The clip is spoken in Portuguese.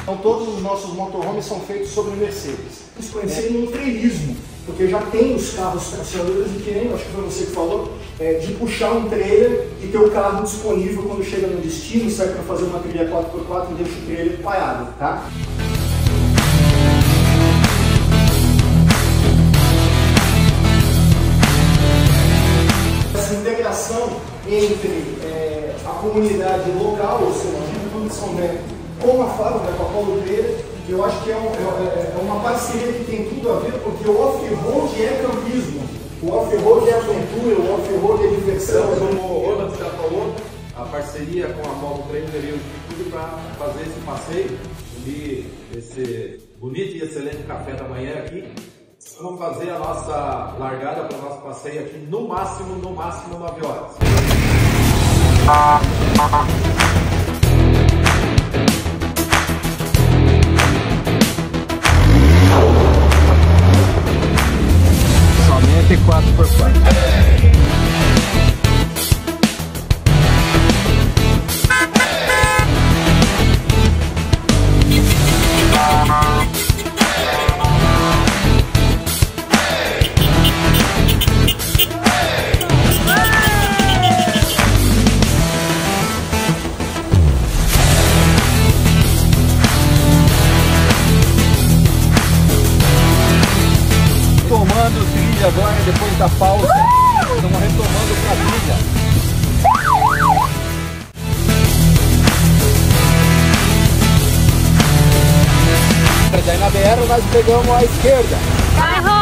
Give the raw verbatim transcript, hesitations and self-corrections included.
Então todos os nossos motorhomes são feitos sobre Mercedes. Eles conhecem no trailismo, porque já tem os carros tracionadores e que nem, acho que foi você que falou, é, de puxar um trailer e ter o carro disponível quando chega no destino, sai para fazer uma trilha quatro por quatro e deixa o trailer parado, tá? Essa integração entre é, a comunidade local, ou seja, de São Bento, com a fábrica, com a Paulo Trailer, eu acho que é, um, é, é uma parceria que tem tudo a ver, porque o off-road é campismo, o off-road é aventura, o off-road é diversão. Como o Ronald já falou, a parceria com a Paulo Trailer deu tudo para fazer esse passeio e esse bonito e excelente café da manhã aqui. Vamos fazer a nossa largada para o nosso passeio aqui no máximo, no máximo nove horas. Somente quatro por quatro. Tomando trilha agora, depois da pausa, uh! Estamos retomando para a trilha. Daí na B R nós pegamos a esquerda. Vai,